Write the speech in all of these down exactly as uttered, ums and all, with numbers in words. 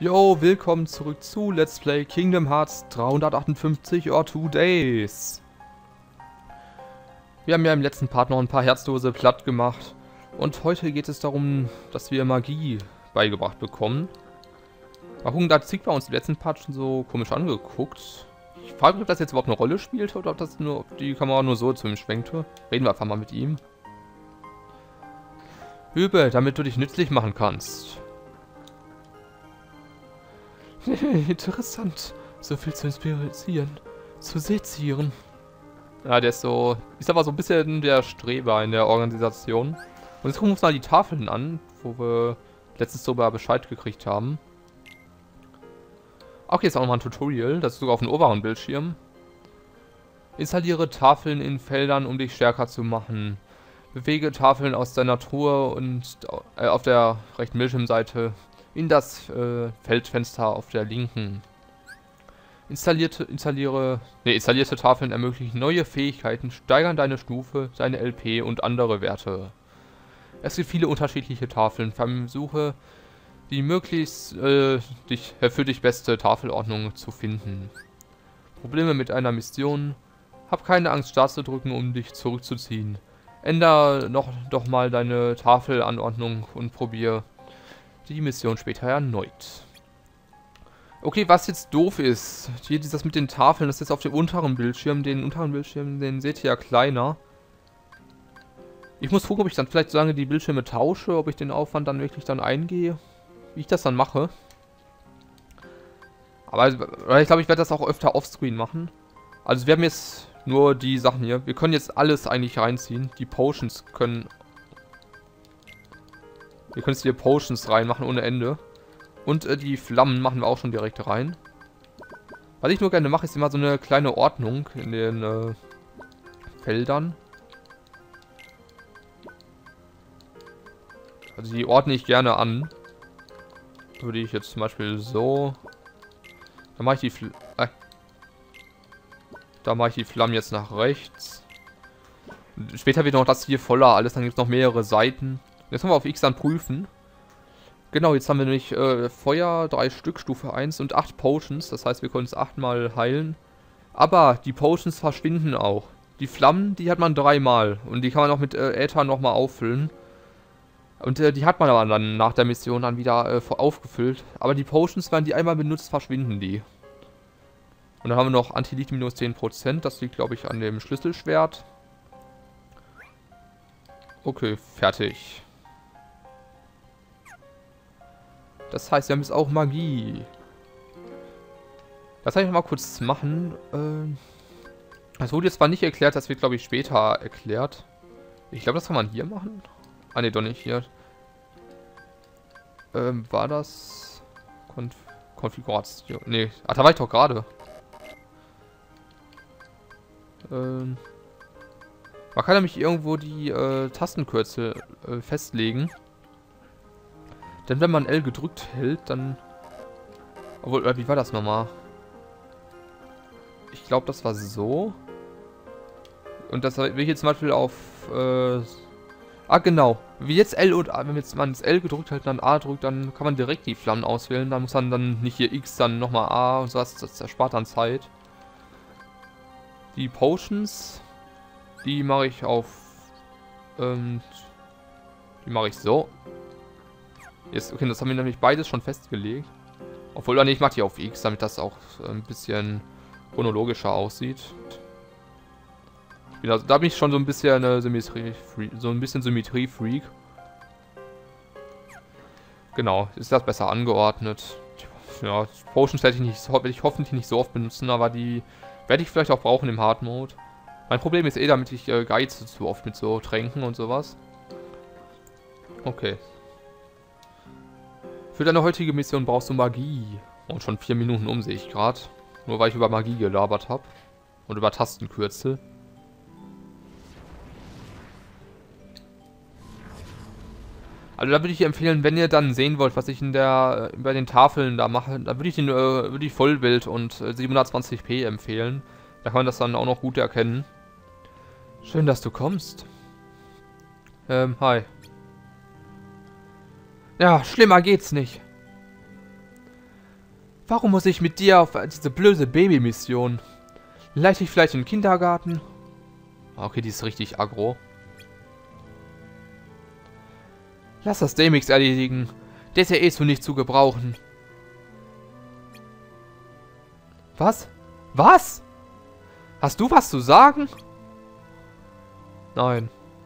Yo, willkommen zurück zu Let's Play Kingdom Hearts dreihundertachtundfünfzig or Two Days. Wir haben ja im letzten Part noch ein paar Herzdose platt gemacht. Und heute geht es darum, dass wir Magie beigebracht bekommen. Mal gucken, da hat Sigma uns im letzten Part schon so komisch angeguckt. Ich frage mich, ob das jetzt überhaupt eine Rolle spielt oder ob das nur, ob die Kamera nur so zu ihm schwenkte. Reden wir einfach mal mit ihm. Übe, damit du dich nützlich machen kannst. Interessant. So viel zu inspirieren, zu sezieren. Ja, der ist so, ist aber so ein bisschen der Streber in der Organisation. Und jetzt gucken wir uns mal die Tafeln an, wo wir letztens sogar Bescheid gekriegt haben. Auch hier ist auch nochmal ein Tutorial, das ist sogar auf dem oberen Bildschirm. Installiere Tafeln in Feldern, um dich stärker zu machen. Bewege Tafeln aus der Natur und äh, auf der rechten Bildschirmseite in das äh, Feldfenster auf der linken. Installierte, installiere, nee, installierte Tafeln ermöglichen neue Fähigkeiten, steigern deine Stufe, deine L P und andere Werte. Es gibt viele unterschiedliche Tafeln. Versuche die möglichst äh, dich, für dich beste Tafelordnung zu finden. Probleme mit einer Mission? Hab keine Angst, Start zu drücken, um dich zurückzuziehen. Änder noch doch mal deine Tafelanordnung und probier die Mission später erneut. Okay, was jetzt doof ist, hier das mit den Tafeln, das ist jetzt auf dem unteren Bildschirm, den unteren Bildschirm, den seht ihr ja kleiner. Ich muss gucken, ob ich dann vielleicht so lange die Bildschirme tausche, ob ich den Aufwand dann wirklich dann eingehe, wie ich das dann mache. Aber ich glaube, ich werde das auch öfter offscreen machen. Also wir haben jetzt nur die Sachen hier, wir können jetzt alles eigentlich reinziehen, die Potions können... Wir können jetzt hier Potions reinmachen ohne Ende. Und äh, die Flammen machen wir auch schon direkt rein. Was ich nur gerne mache, ist immer so eine kleine Ordnung in den äh, Feldern. Also die ordne ich gerne an. Würde ich jetzt zum Beispiel so... Da mache ich die Fl äh, Da mache ich die Flammen jetzt nach rechts. Und später wird noch das hier voller alles, dann gibt es noch mehrere Seiten. Jetzt haben wir auf X dann prüfen. Genau, jetzt haben wir nämlich äh, Feuer, drei Stück, Stufe eins und acht Potions. Das heißt, wir können es achtmal heilen. Aber die Potions verschwinden auch. Die Flammen, die hat man dreimal. Und die kann man auch mit äh, Äther nochmal auffüllen. Und äh, die hat man aber dann nach der Mission dann wieder äh, aufgefüllt. Aber die Potions, wenn die einmal benutzt, verschwinden die. Und dann haben wir noch Anti-Licht minus zehn Prozent. Das liegt, glaube ich, an dem Schlüsselschwert. Okay, fertig. Das heißt, wir haben jetzt auch Magie. Das kann ich noch mal kurz machen. Äh, das wurde jetzt zwar nicht erklärt, das wird, glaube ich, später erklärt. Ich glaube, das kann man hier machen. Ah, ne, doch nicht hier. Ähm, war das... Konf Konfiguration... Ne, ach, da war ich doch gerade. Ähm... Man kann nämlich irgendwo die äh, Tastenkürzel äh, festlegen. Denn wenn man L gedrückt hält, dann... Obwohl, oder wie war das nochmal? Ich glaube, das war so. Und das will ich jetzt zum Beispiel auf... Äh, ah, genau. Wie jetzt L und A, wenn jetzt man das L gedrückt hält und dann A drückt, dann kann man direkt die Flammen auswählen. Dann muss man dann nicht hier X, dann nochmal A und so, das, das erspart dann Zeit. Die Potions, die mache ich auf... Ähm, die mache ich so. Jetzt, okay, das haben wir nämlich beides schon festgelegt. Obwohl, dann ich mache die auf X, damit das auch ein bisschen chronologischer aussieht. Also, da bin ich schon so ein bisschen äh, Symmetrie, so ein bisschen Symmetrie-Freak. Genau, ist das besser angeordnet. Ja, Potions werde ich, nicht, werde ich hoffentlich nicht so oft benutzen, aber die werde ich vielleicht auch brauchen im Hard Mode. Mein Problem ist eh, damit ich äh, geize zu oft mit so Tränken und sowas. Okay. Für deine heutige Mission brauchst du Magie. Und schon vier Minuten um, sehe ich gerade. Nur weil ich über Magie gelabert habe. Und über Tastenkürzel. Also da würde ich empfehlen, wenn ihr dann sehen wollt, was ich in der bei den Tafeln da mache, da würde ich den äh, würde ich Vollbild und äh, siebenhundertzwanzig p empfehlen. Da kann man das dann auch noch gut erkennen. Schön, dass du kommst. Ähm, hi. Ja, schlimmer geht's nicht. Warum muss ich mit dir auf diese blöde Baby-Mission? Leite ich vielleicht in den Kindergarten? Okay, die ist richtig aggro. Lass das Demix erledigen. Der ist ja eh zu nicht zu gebrauchen. Was? Was? Hast du was zu sagen? Nein.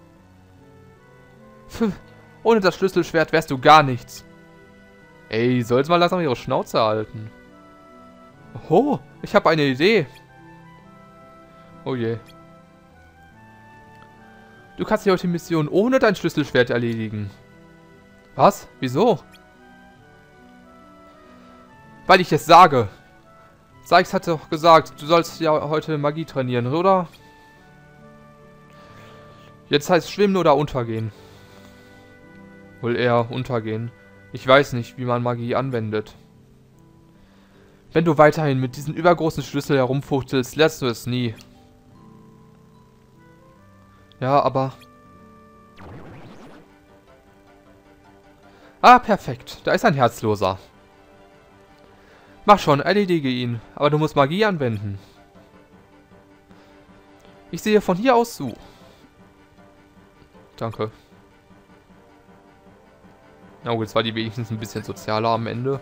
Pff, ohne das Schlüsselschwert wärst du gar nichts. Ey, sollst mal langsam ihre Schnauze halten. Oh, ich habe eine Idee. Oh je. Du kannst die heutige Mission ohne dein Schlüsselschwert erledigen. Was? Wieso? Weil ich es sage. Sykes hat doch gesagt, du sollst ja heute Magie trainieren, oder? Jetzt heißt schwimmen oder untergehen. Wohl eher untergehen. Ich weiß nicht, wie man Magie anwendet. Wenn du weiterhin mit diesem übergroßen Schlüssel herumfuchtelst, lernst du es nie. Ja, aber... Ah, perfekt. Da ist ein Herzloser. Mach schon, erledige ihn. Aber du musst Magie anwenden. Ich sehe von hier aus zu. Danke. Na gut, jetzt war die wenigstens ein bisschen sozialer am Ende.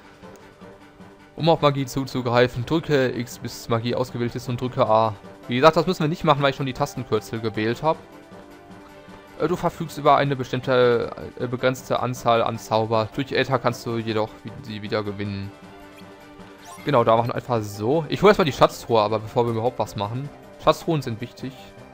Um auf Magie zuzugreifen, drücke X, bis Magie ausgewählt ist und drücke A. Wie gesagt, das müssen wir nicht machen, weil ich schon die Tastenkürzel gewählt habe. Du verfügst über eine bestimmte, äh, begrenzte Anzahl an Zauber. Durch Äther kannst du jedoch sie wieder gewinnen. Genau, da machen wir einfach so. Ich hole erstmal die Schatztruhe, aber bevor wir überhaupt was machen. Schatztruhen sind wichtig.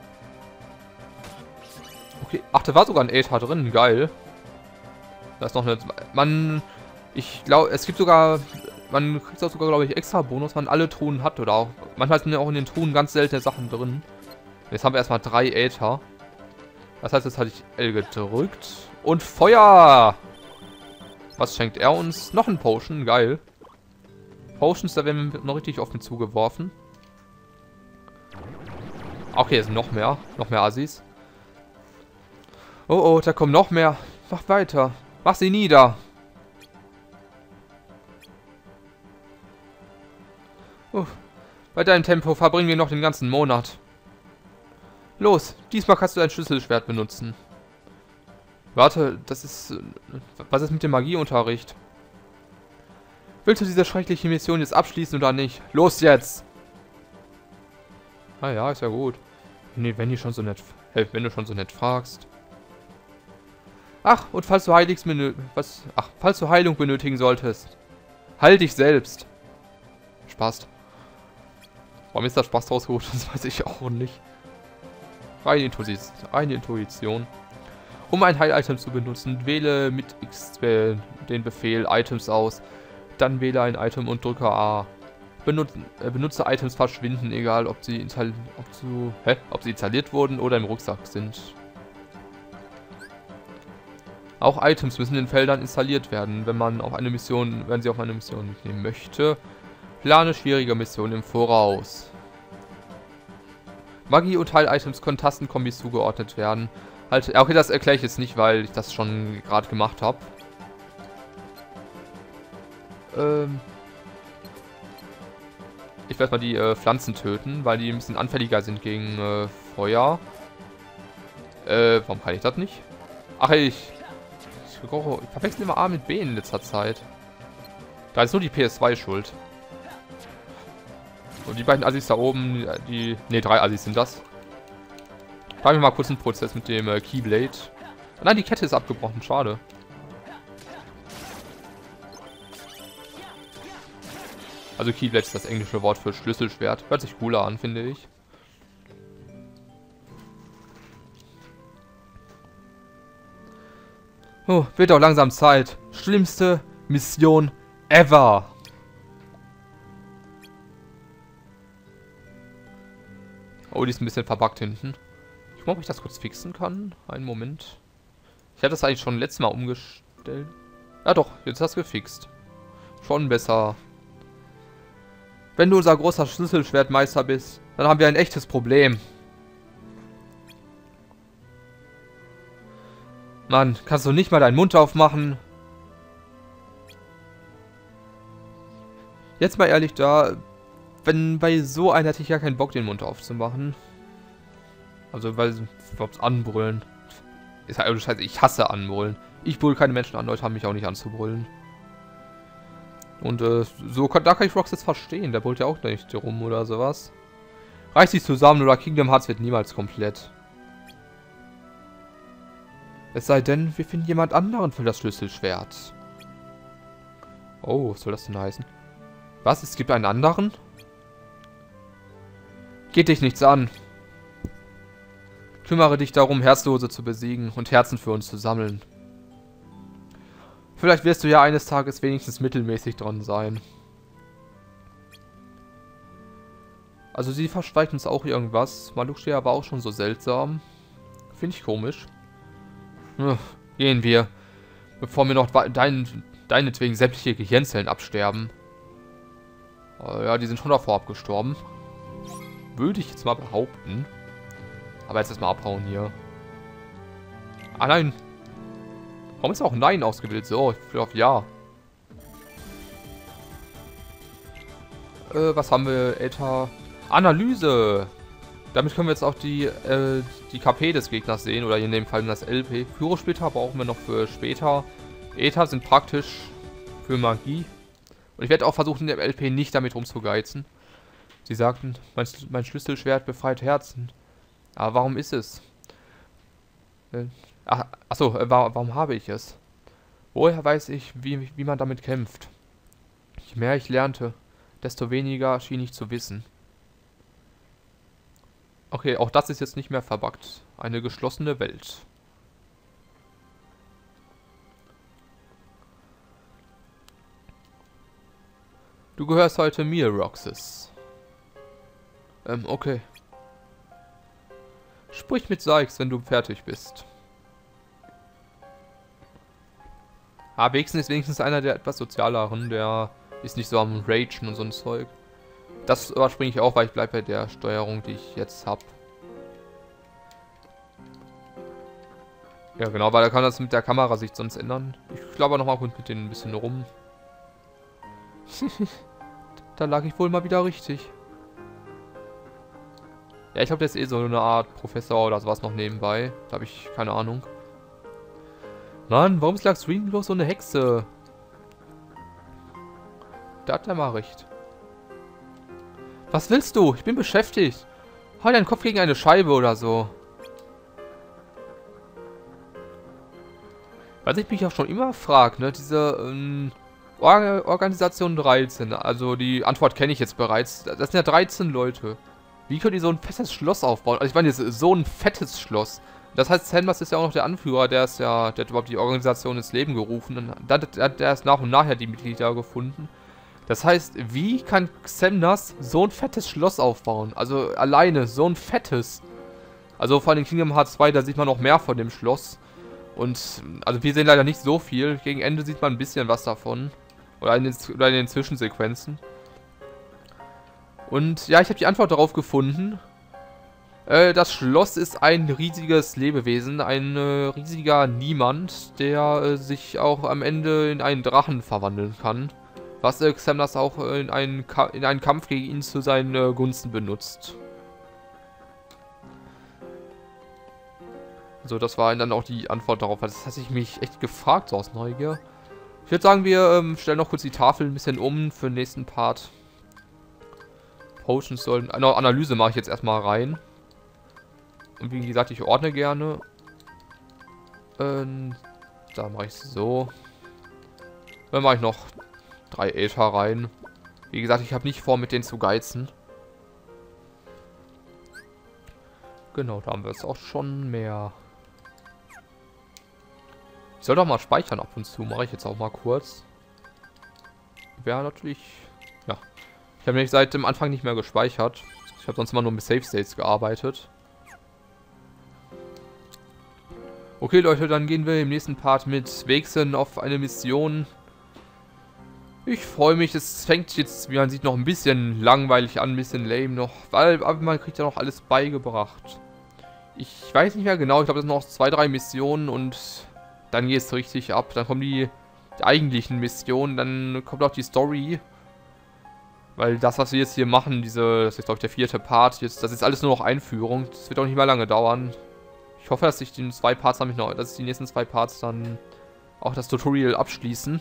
Okay, ach, da war sogar ein Äther drin, geil. Da ist noch eine... Man... Ich glaube, es gibt sogar... Man kriegt auch sogar, glaube ich, extra Bonus, wenn man alle Truhen hat. Oder auch... Manchmal sind ja auch in den Truhen ganz seltene Sachen drin. Jetzt haben wir erstmal drei Äther. Das heißt, jetzt hatte ich L gedrückt. Und Feuer! Was schenkt er uns? Noch ein Potion, geil. Potions, da werden wir noch richtig oft mit zugeworfen. Okay, es sind noch mehr. Noch mehr Assis. Oh, oh, da kommen noch mehr. Mach weiter. Mach sie nieder. Uh, bei deinem Tempo verbringen wir noch den ganzen Monat. Los, diesmal kannst du dein Schlüsselschwert benutzen. Warte, das ist... Was ist mit dem Magieunterricht? Willst du diese schreckliche Mission jetzt abschließen oder nicht? Los jetzt! Ah ja, ist ja gut. Nee, wenn, die schon so nett, äh, wenn du schon so nett fragst. Ach, und falls du Heiligs was, ach, falls du Heilung benötigen solltest, heil dich selbst. Spaß. Warum ist das Spaß rausgeholt? Das weiß ich auch nicht. Reine Intuition. Reine Intuition. Um ein Heil-Item zu benutzen, wähle mit X den Befehl Items aus. Dann wähle ein Item und drücke A. Benutze, äh, benutze Items verschwinden, egal ob sie, ob, zu, hä? ob sie installiert wurden oder im Rucksack sind. Auch Items müssen in Feldern installiert werden, wenn man auf eine Mission, wenn sie auf eine Mission mitnehmen möchte. Plane schwierige Missionen im Voraus. Magie- und Heil-Items können Tastenkombis zugeordnet werden. Halt, okay, das erkläre ich jetzt nicht, weil ich das schon gerade gemacht habe. Ähm ich werde mal die äh, Pflanzen töten, weil die ein bisschen anfälliger sind gegen äh, Feuer. Äh, warum kann ich das nicht? Ach, ich... Ich, ich verwechsel immer A mit B in letzter Zeit. Da ist nur die P S zwei schuld. Und die beiden Assis da oben, die... Ne, drei Assis sind das. Da haben wir mal kurz einen Prozess mit dem äh, Keyblade. Nein, die Kette ist abgebrochen, schade. Also Keyblade ist das englische Wort für Schlüsselschwert. Hört sich cooler an, finde ich. Oh, wird doch langsam Zeit. Schlimmste Mission ever. Oh, die ist ein bisschen verbuggt hinten. Ich glaube, ob ich das kurz fixen kann. Einen Moment. Ich hatte das eigentlich schon letztes Mal umgestellt. Ja doch, jetzt ist das gefixt. Schon besser. Wenn du unser großer Schlüsselschwertmeister bist, dann haben wir ein echtes Problem. Mann, kannst du nicht mal deinen Mund aufmachen? Jetzt mal ehrlich da, wenn bei so einer hätte ich ja keinen Bock, den Mund aufzumachen. Also, weil überhaupt anbrüllen. Ist halt, scheiße, ich hasse anbrüllen. Ich brülle keine Menschen an, Leute haben mich auch nicht anzubrüllen. Und äh, so kann, da kann ich Rox jetzt verstehen. Der brüllt ja auch nicht rum oder sowas. Reißt sich zusammen oder Kingdom Hearts wird niemals komplett. Es sei denn, wir finden jemand anderen für das Schlüsselschwert. Oh, was soll das denn heißen? Was? Es gibt einen anderen? Geht dich nichts an. Kümmere dich darum, Herzlose zu besiegen und Herzen für uns zu sammeln. Vielleicht wirst du ja eines Tages wenigstens mittelmäßig dran sein. Also sie verschweigt uns auch irgendwas. Maluk steht aber auch schon so seltsam. Finde ich komisch. Ugh, gehen wir. Bevor mir noch dein, deinetwegen sämtliche Gehirnzellen absterben. Äh, ja, die sind schon davor abgestorben. Würde ich jetzt mal behaupten. Aber jetzt erstmal abhauen hier. Ah nein. Warum ist auch Nein ausgewählt? So, ich will auf Ja. Äh, was haben wir? Äther. Analyse. Damit können wir jetzt auch die, äh, die K P des Gegners sehen. Oder in dem Fall das L P. Pyrosplitter brauchen wir noch für später. Äther sind praktisch für Magie. Und ich werde auch versuchen, dem L P nicht damit rumzugeizen. Sie sagten, mein, mein Schlüsselschwert befreit Herzen. Aber warum ist es? Äh, ach, achso, äh, warum habe ich es? Woher weiß ich, wie, wie man damit kämpft? Je mehr ich lernte, desto weniger schien ich zu wissen. Okay, auch das ist jetzt nicht mehr verbuggt. Eine geschlossene Welt. Du gehörst heute mir, Roxas. Ähm, okay. Sprich mit Sykes, wenn du fertig bist. Ah, Vexen ist wenigstens einer der etwas sozialeren, der ist nicht so am Ragen und so ein Zeug. Das überspringe ich auch, weil ich bleibe bei der Steuerung, die ich jetzt habe. Ja genau, weil da kann das mit der Kamerasicht sonst ändern. Ich glaube noch mal gut mit denen ein bisschen rum. Da lag ich wohl mal wieder richtig. Ja, ich glaube, der ist eh so eine Art Professor oder sowas noch nebenbei. Da habe ich keine Ahnung. Mann, warum ist Lux Green bloß so eine Hexe? Da hat er mal recht. Was willst du? Ich bin beschäftigt. Hau deinen Kopf gegen eine Scheibe oder so. Was ich mich auch schon immer frage, ne, diese ähm, Or Organisation dreizehn, also die Antwort kenne ich jetzt bereits. Das sind ja dreizehn Leute. Wie können die so ein fettes Schloss aufbauen? Also ich meine, jetzt so ein fettes Schloss. Das heißt, Xemnas ist ja auch noch der Anführer, der ist ja, der hat überhaupt die Organisation ins Leben gerufen. Und dann hat der erst nach und nach die Mitglieder gefunden. Das heißt, wie kann Xemnas so ein fettes Schloss aufbauen? Also alleine, so ein fettes. Also vor allem Kingdom Hearts zwei, da sieht man noch mehr von dem Schloss. Und, also wir sehen leider nicht so viel. Gegen Ende sieht man ein bisschen was davon. Oder in den, oder in den Zwischensequenzen. Und ja, ich habe die Antwort darauf gefunden. Äh, das Schloss ist ein riesiges Lebewesen, ein äh, riesiger Niemand, der äh, sich auch am Ende in einen Drachen verwandeln kann. Was äh, Xemnas auch äh, in, einen in einen Kampf gegen ihn zu seinen äh, Gunsten benutzt. So, das war dann auch die Antwort darauf. Das hatte ich mich echt gefragt, so aus Neugier. Ich würde sagen, wir ähm, stellen noch kurz die Tafel ein bisschen um für den nächsten Part. Potions sollen... Eine Analyse mache ich jetzt erstmal rein. Und wie gesagt, ich ordne gerne. Ähm, da mache ich es so. Dann mache ich noch drei Äther rein. Wie gesagt, ich habe nicht vor, mit denen zu geizen. Genau, da haben wir es auch schon mehr. Ich soll doch mal speichern ab und zu. Mache ich jetzt auch mal kurz. Wäre natürlich... Ja. Ich habe nämlich seit dem Anfang nicht mehr gespeichert. Ich habe sonst immer nur mit Save States gearbeitet. Okay, Leute, dann gehen wir im nächsten Part mit Vexen auf eine Mission. Ich freue mich. Es fängt jetzt, wie man sieht, noch ein bisschen langweilig an, ein bisschen lame noch. Weil aber man kriegt ja noch alles beigebracht. Ich weiß nicht mehr genau. Ich glaube, das sind noch zwei, drei Missionen und dann geht es richtig ab. Dann kommen die, die eigentlichen Missionen. Dann kommt auch die Story. Weil das, was wir jetzt hier machen, diese, das ist glaube ich der vierte Part, jetzt, das ist alles nur noch Einführung. Das wird auch nicht mehr lange dauern. Ich hoffe, dass ich die zwei Parts nämlich noch, dass die nächsten zwei Parts dann auch das Tutorial abschließen.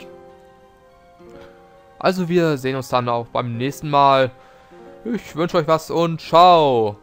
Also wir sehen uns dann auch beim nächsten Mal. Ich wünsche euch was und ciao!